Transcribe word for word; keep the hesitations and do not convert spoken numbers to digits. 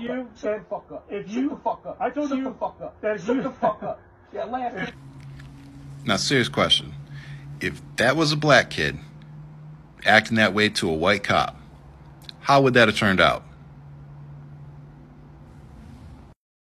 you up. Shut the fuck up. If Shut you, the fuck up. I told Shut you the fuck up. that Shut you, the fuck up. Yeah, laugh. Now, serious question. If that was a black kid acting that way to a white cop, how would that have turned out?